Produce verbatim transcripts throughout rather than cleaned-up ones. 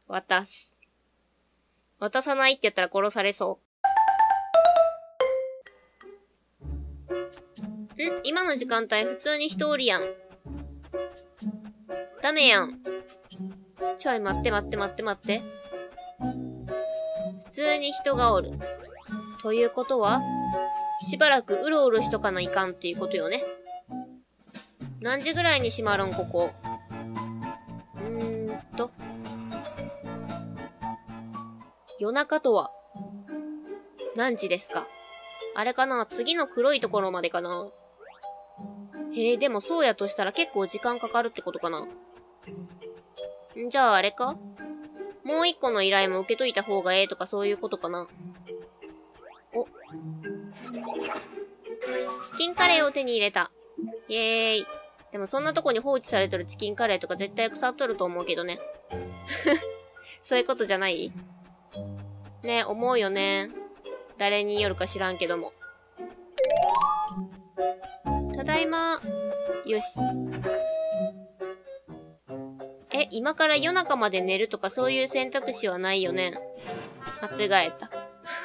渡す。渡さないって言ったら殺されそう。ん？今の時間帯普通に人おるやん。ダメやん。ちょい待って待って待って待って。普通に人がおる。ということは、しばらくうろうろしとかないかんっていうことよね。何時ぐらいに閉まるん、ここ。うーんと。夜中とは、何時ですか？あれかな？次の黒いところまでかな？へえ、でもそうやとしたら結構時間かかるってことかな。んじゃああれか？もう一個の依頼も受けといた方がええとかそういうことかな。お。チキンカレーを手に入れた。イエーイ。でもそんなとこに放置されてるチキンカレーとか絶対腐っとると思うけどね。そういうことじゃない？ね、思うよね。誰によるか知らんけども。ただいま。よし。え、今から夜中まで寝るとかそういう選択肢はないよね。間違えた。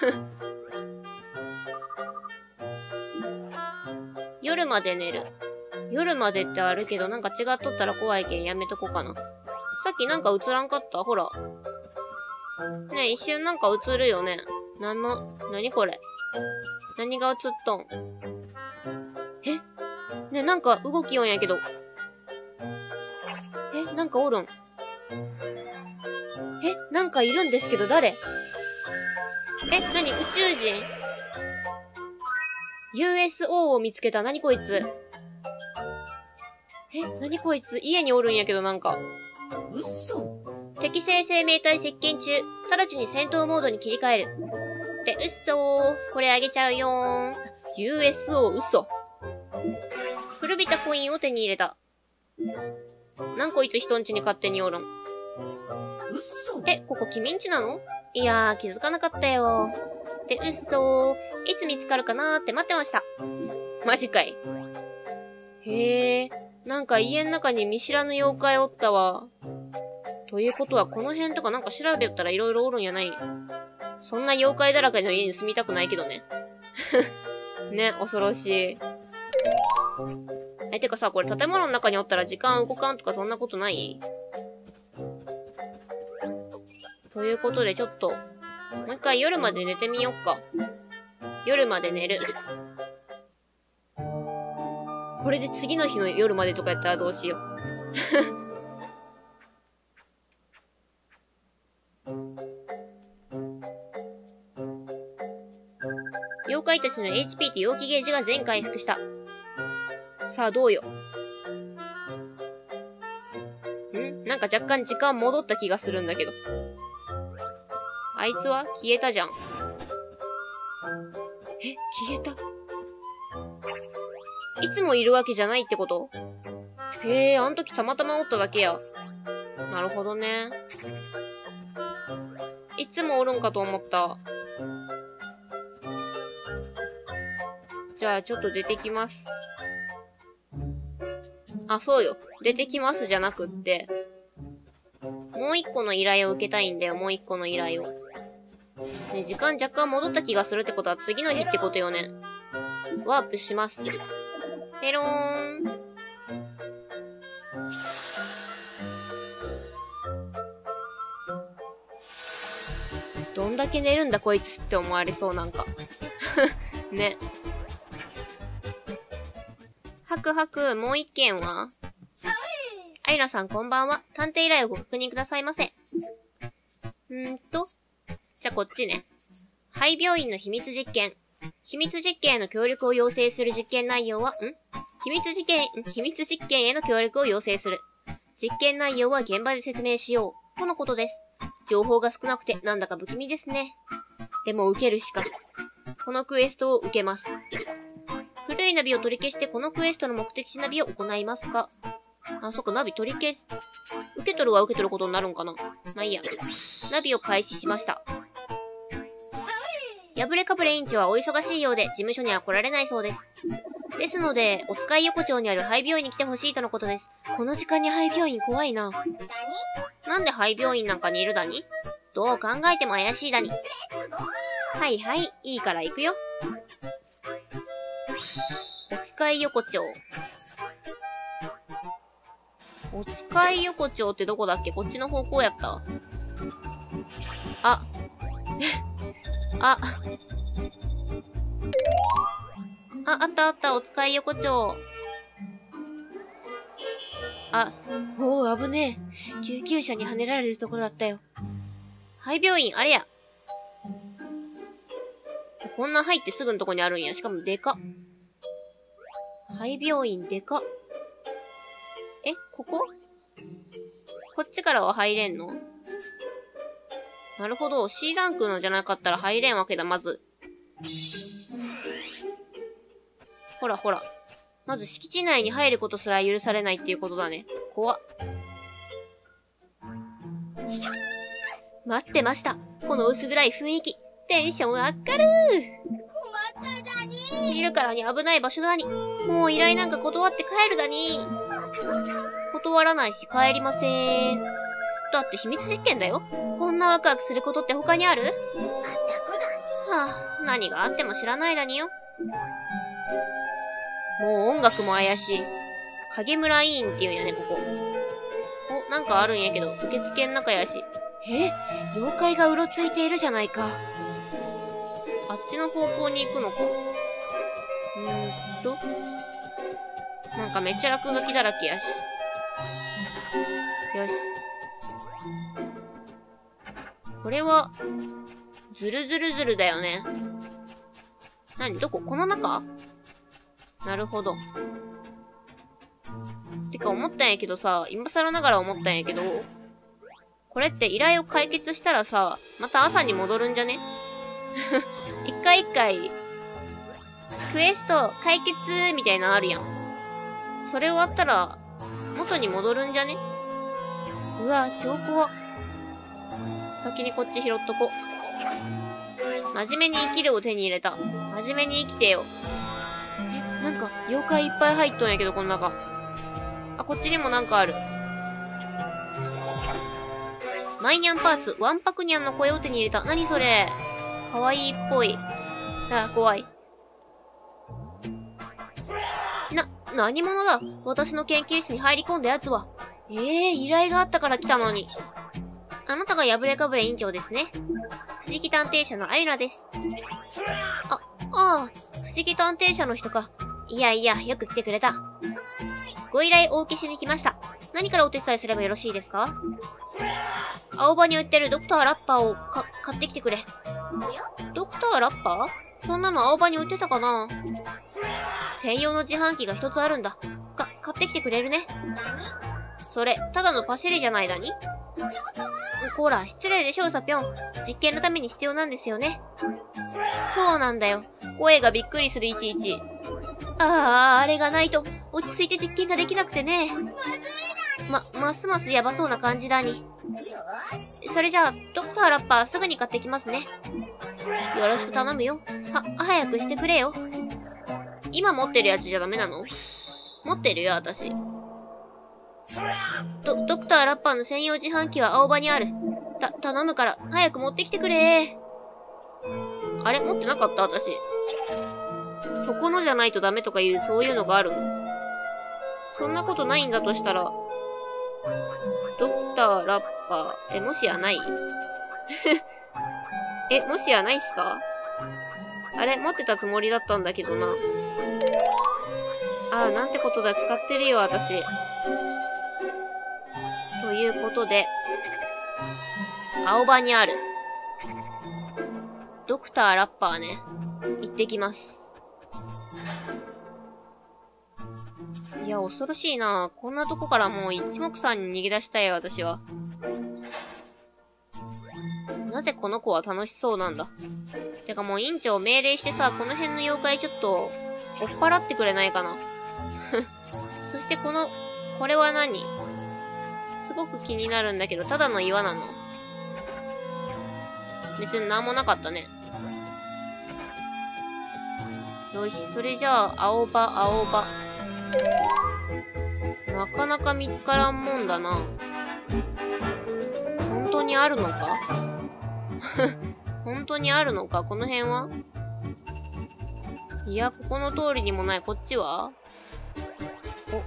夜まで寝る。夜までってあるけどなんか違っとったら怖いけんやめとこうかな。さっきなんか映らんかった？ほら。ねえ、一瞬なんか映るよね。なんの、なにこれ。何が映っとん？え？ねえ、なんか動きよんやけど。え、なんかおるん？え、なんかいるんですけど誰？え、なに宇宙人？ ユーエスオー を見つけた。なにこいつ？え、なにこいつ？家におるんやけどなんか。 うっそ。 敵性生命体接近中。直ちに戦闘モードに切り替える。って、うっそー。これあげちゃうよーん。ユーエスオー 嘘。古びたコインを手に入れた。なんこいつ人んちに勝手におるん。 うっそ。 え、ここ君んちなの？いやー、気づかなかったよ。ってうっそー。いつ見つかるかなーって待ってました。マジかい。へー。なんか家の中に見知らぬ妖怪おったわ。ということはこの辺とかなんか調べよったら色々おるんやない。そんな妖怪だらけの家に住みたくないけどね。ね、恐ろしい。え、てかさ、これ建物の中におったら時間動かんとかそんなことない？ということでちょっと、もう一回夜まで寝てみよっか。夜まで寝る。これで次の日の夜までとかやったらどうしよう。妖怪たちの エイチピー と陽気ゲージが全回復した。さあどうよ。ん？なんか若干時間戻った気がするんだけど。あいつは消えたじゃん。え、消えた。いつもいるわけじゃないってこと？へえ、あの時たまたまおっただけや。なるほどね。いつもおるんかと思った。じゃあちょっと出てきます。あ、そうよ。出てきますじゃなくって、もう一個の依頼を受けたいんだよ、もう一個の依頼を。ね、時間若干戻った気がするってことは次の日ってことよね。ワープします。ペローン。どんだけ寝るんだこいつって思われそうなんか。ね。はくはく、もう一件は？アイラさんこんばんは。探偵依頼をご確認くださいませ。んーと。じゃあこっちね。廃病院の秘密実験。秘密実験への協力を要請する実験内容は、ん秘密実験、秘密実験への協力を要請する。実験内容は現場で説明しよう。とのことです。情報が少なくてなんだか不気味ですね。でも受けるしか。このクエストを受けます。古いナビを取り消してこのクエストの目的地ナビを行いますか？あ、そっか、ナビ取り消す。受け取るは受け取ることになるんかな？まあいいや。ナビを開始しました。破れかぶれ委員長はお忙しいようで事務所には来られないそうです。ですので、お使い横丁にある廃病院に来てほしいとのことです。この時間に廃病院怖いな。 なんで廃病院なんかにいるだに？どう考えても怪しいだに。はいはい、いいから行くよ。お使い横丁。お使い横丁ってどこだっけ？こっちの方向やった。あ。あ。あ、あったあった、お使い横丁。あ、おう、危ねえ。救急車に跳ねられるところだったよ。廃病院、あれや。こんな入ってすぐのとこにあるんや。しかもでかっ。廃病院でかっ。え、ここ？こっちからは入れんの？なるほど。C ランクのじゃなかったら入れんわけだ、まず。ほらほら。まず敷地内に入ることすら許されないっていうことだね。怖っ。待ってました。この薄暗い雰囲気。テンション上がる。困っただに。いるからに危ない場所だに。もう依頼なんか断って帰るだに。断らないし帰りません。だって秘密実験だよ。こんなワクワクすることって他にある？はあ、何があっても知らないだによ。もう音楽も怪しい。影村委員って言うんやね、ここ。お、なんかあるんやけど、受付ん中やし。え？妖怪がうろついているじゃないか。あっちの方向に行くのか。うーんと。なんかめっちゃ落書きだらけやし。よし。これは、ずるずるずるだよね。何？どこ？この中？なるほど。てか思ったんやけどさ、今更ながら思ったんやけど、これって依頼を解決したらさ、また朝に戻るんじゃね？一回一回、クエスト解決みたいなのあるやん。それ終わったら、元に戻るんじゃね？うわ、超怖っ。先にこっち拾っとこ。真面目に生きるを手に入れた。真面目に生きてよ。え、なんか、妖怪いっぱい入っとんやけど、この中。あ、こっちにもなんかある。マイニャンパーツ、ワンパクニャンの声を手に入れた。なにそれ？かわいいっぽい。あ、怖い。な、何者だ？私の研究室に入り込んだ奴は。ええー、依頼があったから来たのに。あなたが破れかぶれ委員長ですね。不思議探偵社のアイラです。あ、ああ、不思議探偵社の人か。いやいや、よく来てくれた。ご依頼お受けしに来ました。何からお手伝いすればよろしいですか？青葉に売ってるドクターラッパーをか、買ってきてくれ。ドクターラッパー？そんなの青葉に売ってたかな？専用の自販機が一つあるんだ。か、買ってきてくれるね。それ、ただのパシリじゃないだに？こら、失礼でしょう、サピョン。実験のために必要なんですよね。そうなんだよ。声がびっくりするいちいち。ああ、あれがないと、落ち着いて実験ができなくてね。ま、ますますやばそうな感じだに。それじゃあ、ドクターラッパーすぐに買ってきますね。よろしく頼むよ。は、早くしてくれよ。今持ってるやつじゃダメなの？持ってるよ、私。ド、ドクターラッパーの専用自販機は青葉にある。た、頼むから、早く持ってきてくれ。あれ持ってなかった私。そこのじゃないとダメとかいう、そういうのがあるの？そんなことないんだとしたら、ドクターラッパー、え、もしやないえ、もしやないっすか？あれ持ってたつもりだったんだけどな。ああ、なんてことだ、使ってるよ、私。ということで、青葉にある。ドクターラッパーね。行ってきます。いや、恐ろしいな。こんなとこからもう一目散に逃げ出したい、私は。なぜこの子は楽しそうなんだ。てかもう委員長命令してさ、この辺の妖怪ちょっと、追っ払ってくれないかな。そしてこの、これは何？すごく気になるんだけど、ただの岩なの？別になんもなかったね。よし、それじゃあ、青葉、青葉。なかなか見つからんもんだな。 にあるのか本当にあるのかこの辺はいや、ここの通りにもない。こっちはお。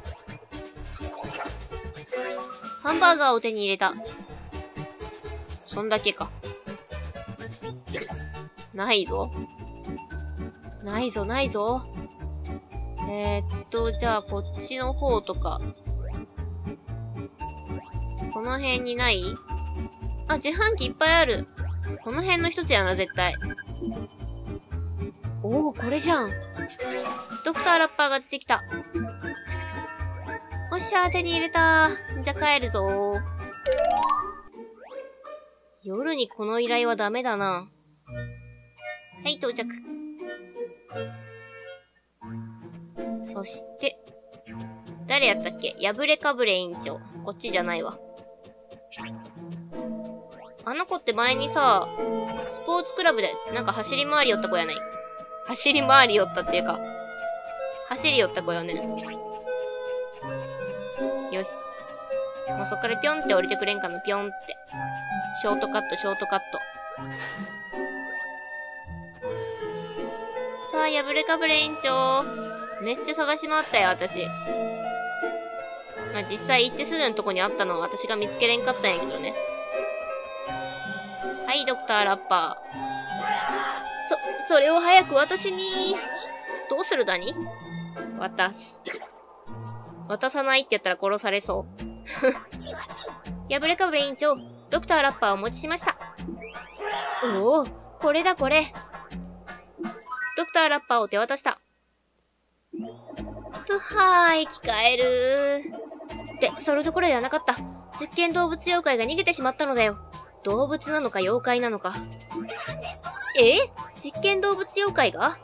ハンバーガーを手に入れた。そんだけか。ないぞ。ないぞ、ないぞ。えー、っと、じゃあ、こっちの方とか。この辺にない？あ、自販機いっぱいある。この辺の一つやな、絶対。おお、これじゃん。ドクターラッパーが出てきた。おっしゃー、手に入れた。じゃ、帰るぞー。夜にこの依頼はダメだな。はい、到着。そして、誰やったっけ？破れかぶれ委員長。こっちじゃないわ。あの子って前にさ、スポーツクラブでなんか走り回りよった子やない？走り回りよったっていうか、走りよった子よね。よし。もうそっからぴょんって降りてくれんかな、ぴょんって。ショートカット、ショートカット。さあ、破れかぶれ委員長。めっちゃ探し回ったよ、私。まあ、実際行ってすぐのとこにあったのは私が見つけれんかったんやけどね。はい、ドクターラッパー。そ、それを早く私に。どうするだに？渡す。渡さないって言ったら殺されそう。破れかぶれ委員長、ドクターラッパーをお持ちしました。おお、これだこれ。ドクターラッパーを手渡した。ふはーい、生き返るー。って、それどころではなかった。実験動物妖怪が逃げてしまったのだよ。動物なのか妖怪なのか。え？実験動物妖怪が？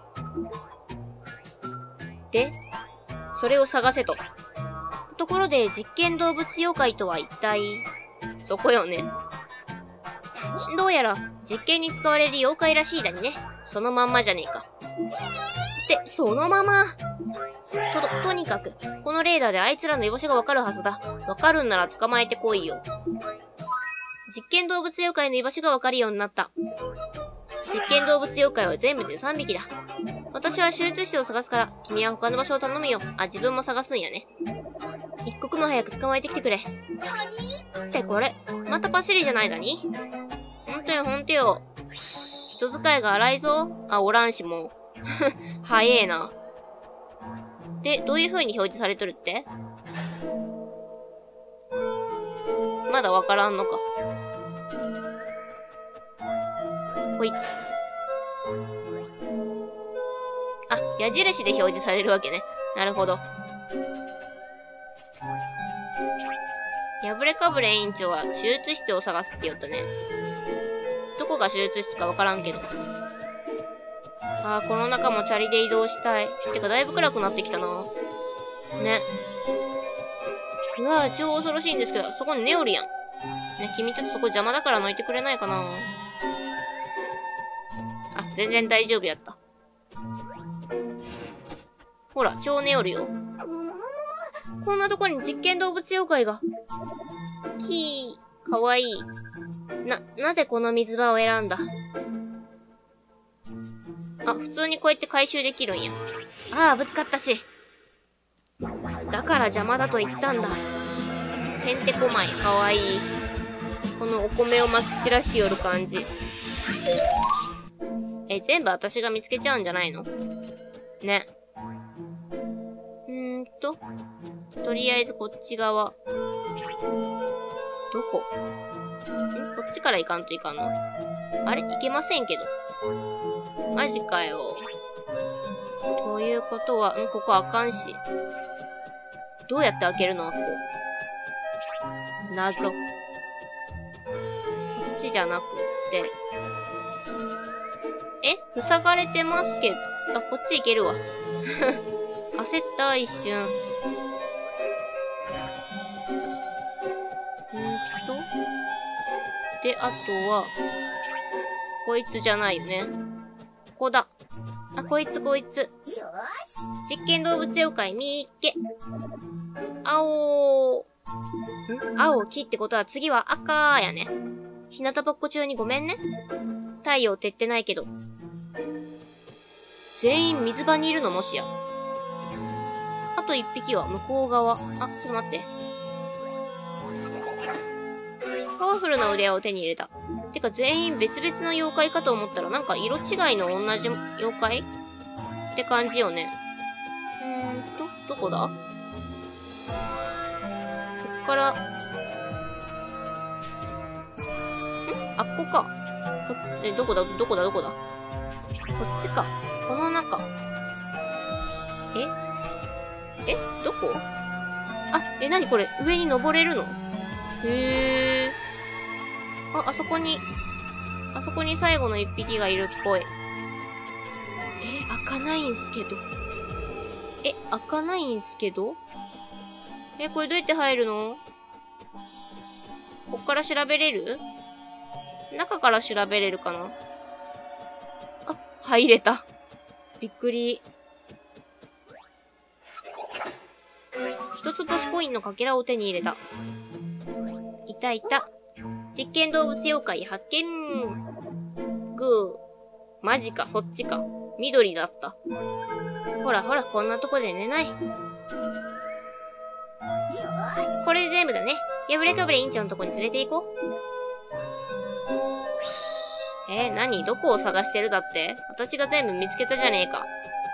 で、それを探せと。ところで、実験動物妖怪とは一体、そこよね。どうやら、実験に使われる妖怪らしいだにね。そのまんまじゃねえか。って、そのまま。と、とにかく、このレーダーであいつらの居場所がわかるはずだ。わかるんなら捕まえてこいよ。実験動物妖怪の居場所がわかるようになった。実験動物妖怪は全部でさんびきだ。私は手術室を探すから、君は他の場所を頼むよ。あ、自分も探すんやね。一刻も早く捕まえてきてくれ。ってこれ、またパシリじゃないだに？ほんとよ、ほんとよ。人使いが荒いぞ。あ、おらんしもう。早えな。で、どういう風に表示されとるって？まだわからんのか。ほい。あ、矢印で表示されるわけね。なるほど。破れかぶれ委員長は手術室を探すって言ったね。どこが手術室かわからんけど。あー、この中もチャリで移動したい。てか、だいぶ暗くなってきたな。ね。うわぁ、超恐ろしいんですけど、そこにネオリやん。ね、君ちょっとそこ邪魔だから抜いてくれないかな。あ、全然大丈夫やった。ほら、超ネオるよ。こんなとこに実験動物妖怪が。キー、かわいい。な、なぜこの水場を選んだ？あ、普通にこうやって回収できるんや。ああ、ぶつかったし。だから邪魔だと言ったんだ。てんてこまい、かわいい。このお米をまき散らしよる感じ。え、全部私が見つけちゃうんじゃないの？ね。うーんと。とりあえずこっち側。どこ？ん？こっちから行かんといかんの？あれ？行けませんけど。マジかよ。ということは、ん？ここあかんし。どうやって開けるの？ここ。謎。こっちじゃなくって。え？塞がれてますけど。あ、こっち行けるわ。焦った一瞬。んーと。で、あとは、こいつじゃないよね。ここだ。あ、こいつこいつ。実験動物妖怪みーっけ。青ー。ん？青、黄ってことは次は赤やね。 日向ぼっこ中にごめんね。太陽照ってないけど。全員水場にいるのもしや。あと一匹は向こう側。あ、ちょっと待って。パワフルな腕輪を手に入れた。てか全員別々の妖怪かと思ったらなんか色違いの同じ妖怪って感じよね。うーんと、どこだ？こっから、ん？あっこか。こえ、どこだどこだどこだこっちか。この中。ええどこ？あ、え、なにこれ上に登れるの？へー。あ、あそこに、あそこに最後の一匹がいるっぽい。え、開かないんすけど。え、開かないんすけど？え、これどうやって入るの？こっから調べれる？中から調べれるかな？あ、入れた。びっくり。一つ星コインのかけらを手に入れた。いたいた。実験動物妖怪発見。グー。マジか、そっちか。緑だった。ほらほら、こんなとこで寝ない。これで全部だね。破れかぶれ委員長のとこに連れて行こう。えー、何？どこを探してるだって？私が全部見つけたじゃねえか。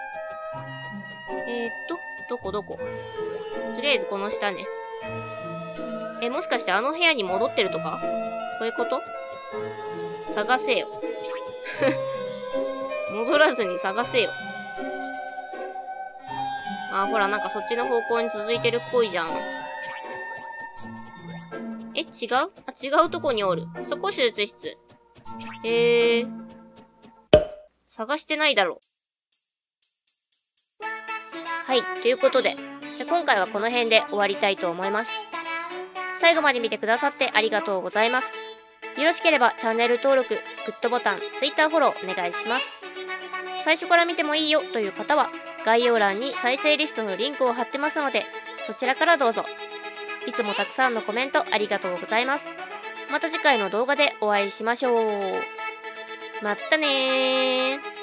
えーっと、どこどこ？とりあえずこの下ね。え、もしかしてあの部屋に戻ってるとか？そういうこと？探せよ。戻らずに探せよ。あ、ほら、なんかそっちの方向に続いてるっぽいじゃん。え、違う？あ、違うとこにおる。そこ手術室。へー。探してないだろ。はい、ということで。じゃあ今回はこの辺で終わりたいと思います。最後まで見てくださってありがとうございます。よろしければチャンネル登録、グッドボタン、Twitter フォローお願いします。最初から見てもいいよという方は、概要欄に再生リストのリンクを貼ってますので、そちらからどうぞ。いつもたくさんのコメントありがとうございます。また次回の動画でお会いしましょう。まったねー。